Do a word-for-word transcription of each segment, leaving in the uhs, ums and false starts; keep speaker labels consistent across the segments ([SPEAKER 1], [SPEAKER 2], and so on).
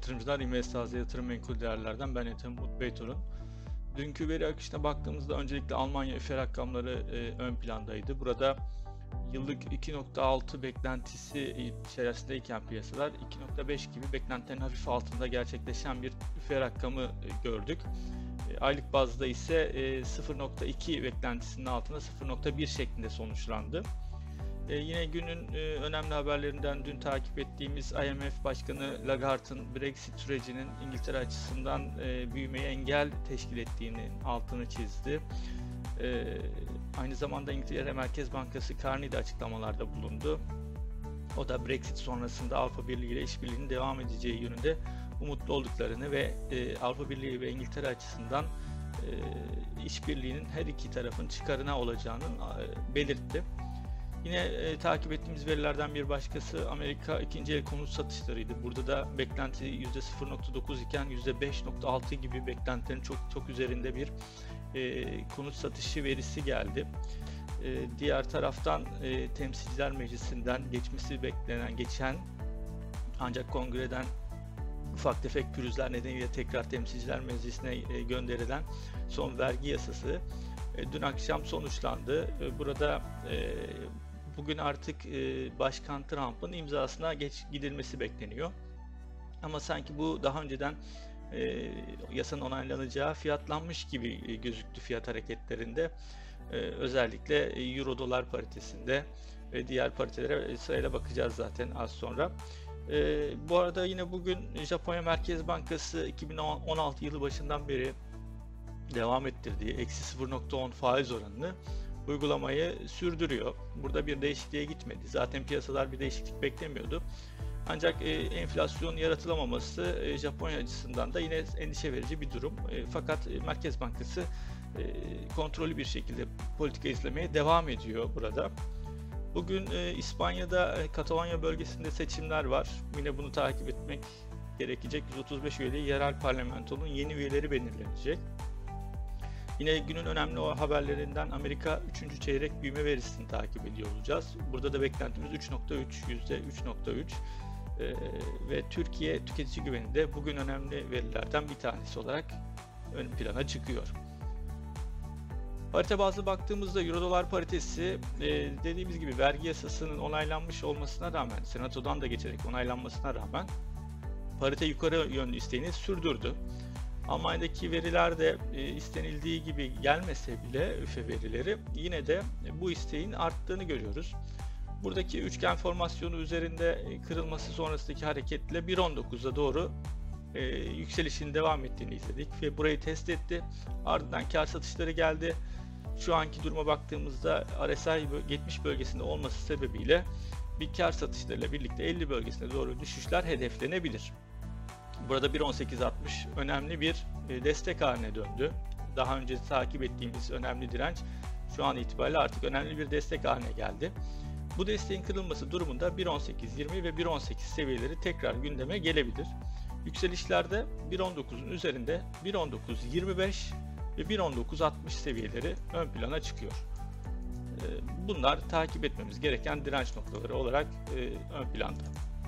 [SPEAKER 1] yatırımcılar, İnvestazı Yatırım Menkul Değerler'den ben Ethem Umut Beytorun. Dünkü veri akışına baktığımızda öncelikle Almanya üfe rakamları e, ön plandaydı. Burada yıllık iki nokta altı beklentisi içerisindeyken piyasalar iki nokta beş gibi beklentilerin hafif altında gerçekleşen bir üfe rakamı e, gördük. E, aylık bazda ise e, sıfır nokta iki beklentisinin altında sıfır nokta bir şeklinde sonuçlandı. Ee, yine günün e, önemli haberlerinden dün takip ettiğimiz I M F Başkanı Lagarde'ın Brexit sürecinin İngiltere açısından e, büyümeye engel teşkil ettiğinin altını çizdi. E, aynı zamanda İngiltere Merkez Bankası Carney de açıklamalarda bulundu. O da Brexit sonrasında Avrupa Birliği ile işbirliğinin devam edeceği yönünde umutlu olduklarını ve e, Avrupa Birliği ve İngiltere açısından e, işbirliğinin her iki tarafın çıkarına olacağını e, belirtti. Yine e, takip ettiğimiz verilerden bir başkası Amerika ikinci el konut satışlarıydı. Burada da beklenti yüzde sıfır nokta dokuz iken yüzde beş nokta altı gibi beklentilerin çok çok üzerinde bir e, konut satışı verisi geldi. E, diğer taraftan e, Temsilciler Meclisi'nden geçmesi beklenen, geçen ancak kongreden ufak tefek pürüzler nedeniyle tekrar Temsilciler Meclisi'ne e, gönderilen son vergi yasası e, dün akşam sonuçlandı. E, burada e, Bugün artık Başkan Trump'ın imzasına geç gidilmesi bekleniyor. Ama sanki bu daha önceden e, yasanın onaylanacağı fiyatlanmış gibi gözüktü fiyat hareketlerinde. E, özellikle Euro dolar paritesinde ve diğer paritelere sırayla bakacağız zaten az sonra. E, bu arada yine bugün Japonya Merkez Bankası iki bin on altı yılı başından beri devam ettirdiği eksi sıfır nokta on faiz oranını uygulamayı sürdürüyor. Burada bir değişikliğe gitmedi. Zaten piyasalar bir değişiklik beklemiyordu. Ancak e, enflasyon yaratılamaması e, Japonya açısından da yine endişe verici bir durum. E, fakat e, Merkez Bankası e, kontrollü bir şekilde politika izlemeye devam ediyor burada. Bugün e, İspanya'da e, Katalonya bölgesinde seçimler var. Yine bunu takip etmek gerekecek. yüz otuz beş üyeli yerel parlamentonun yeni üyeleri belirlenecek. Yine günün önemli o haberlerinden Amerika üçüncü çeyrek büyüme verisini takip ediyor olacağız. Burada da beklentimiz üç nokta üç, yüzde üç nokta üç ee, ve Türkiye tüketici güveni de bugün önemli verilerden bir tanesi olarak ön plana çıkıyor. Parite bazlı baktığımızda Euro dolar paritesi e, dediğimiz gibi vergi yasasının onaylanmış olmasına rağmen, Senato'dan da geçerek onaylanmasına rağmen parite yukarı yönlü isteğini sürdürdü. Almanya'daki veriler de e, istenildiği gibi gelmese bile üfe verileri yine de bu isteğin arttığını görüyoruz. Buradaki üçgen formasyonu üzerinde kırılması sonrasındaki hareketle bir nokta on dokuza doğru e, yükselişin devam ettiğini izledik ve burayı test etti. Ardından kar satışları geldi. Şu anki duruma baktığımızda R S I yetmiş bölgesinde olması sebebiyle bir kar satışlarıyla birlikte elli bölgesine doğru düşüşler hedeflenebilir. Burada bir nokta on sekiz altmış önemli bir destek haline döndü. Daha önce takip ettiğimiz önemli direnç şu an itibariyle artık önemli bir destek haline geldi. Bu desteğin kırılması durumunda bir nokta on sekiz yirmi ve bir nokta on sekiz seviyeleri tekrar gündeme gelebilir. Yükselişlerde bir nokta on dokuzun üzerinde bir nokta on dokuz yirmi beş ve bir nokta on dokuz altmış seviyeleri ön plana çıkıyor. Bunlar takip etmemiz gereken direnç noktaları olarak ön planda.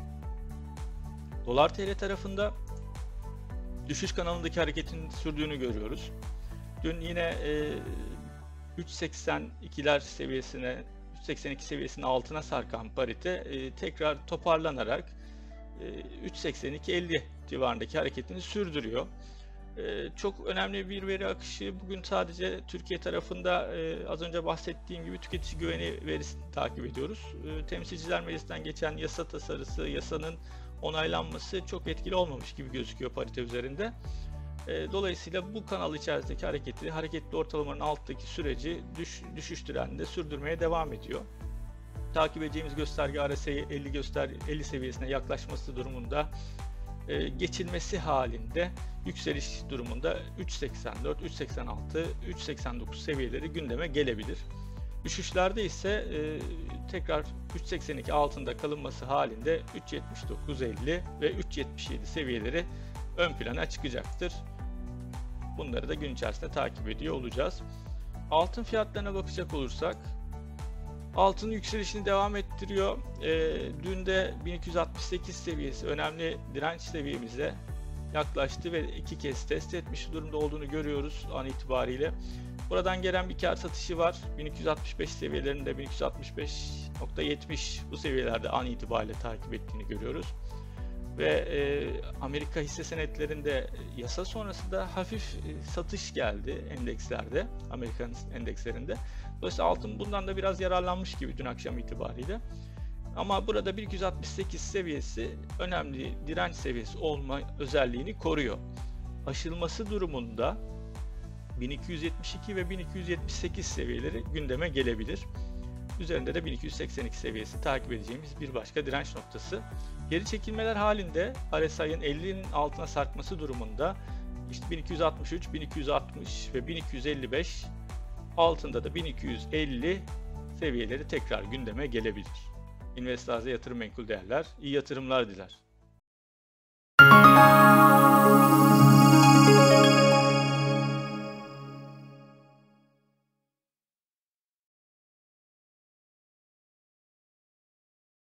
[SPEAKER 1] Dolar T L tarafında düşüş kanalındaki hareketin sürdüğünü görüyoruz. Dün yine e, üç seksen ikiler seviyesine, üç seksen iki seviyesinin altına sarkan parite e, tekrar toparlanarak e, üç seksen iki elli civarındaki hareketini sürdürüyor. E, çok önemli bir veri akışı bugün sadece Türkiye tarafında e, az önce bahsettiğim gibi tüketici güveni verisini takip ediyoruz. E, Temsilciler Meclisi'nden geçen yasa tasarısı, yasanın onaylanması çok etkili olmamış gibi gözüküyor parite üzerinde. E, dolayısıyla bu kanal içerisindeki hareketi, hareketli ortalamanın alttaki süreci düş, düşüş trendinde sürdürmeye devam ediyor. Takip edeceğimiz gösterge R S I elli göster elli seviyesine yaklaşması durumunda e, geçilmesi halinde yükseliş durumunda üç seksen dört, üç seksen altı, üç seksen dokuz seviyeleri gündeme gelebilir. Düşüşlerde ise e, tekrar üç seksen iki altında kalınması halinde üç yetmiş dokuz elli ve üç yetmiş yedi seviyeleri ön plana çıkacaktır. Bunları da gün içerisinde takip ediyor olacağız. Altın fiyatlarına bakacak olursak Altın yükselişini devam ettiriyor. E, dün de bin iki yüz altmış sekiz seviyesi önemli direnç seviyemize yaklaştı ve iki kez test etmiş durumda olduğunu görüyoruz an itibariyle. Buradan gelen bir kar satışı var. bin iki yüz altmış beş seviyelerinde bin iki yüz altmış beş nokta yetmiş bu seviyelerde an itibariyle takip ettiğini görüyoruz. Ve e, Amerika hisse senetlerinde yasa sonrasında hafif e, satış geldi endekslerde, Amerikan endekslerinde. Dolayısıyla altın bundan da biraz yararlanmış gibi dün akşam itibariyle. Ama burada bin iki yüz altmış sekiz seviyesi önemli direnç seviyesi olma özelliğini koruyor. Aşılması durumunda bin iki yüz yetmiş iki ve bin iki yüz yetmiş sekiz seviyeleri gündeme gelebilir. Üzerinde de bin iki yüz seksen iki seviyesi takip edeceğimiz bir başka direnç noktası. Geri çekilmeler halinde R S I'nin ellinin altına sarkması durumunda işte bin iki yüz altmış üç, bin iki yüz altmış ve bin iki yüz elli beş, altında da bin iki yüz elli seviyeleri tekrar gündeme gelebilir. Investaz'da yatırım menkul değerler, iyi yatırımlar diler.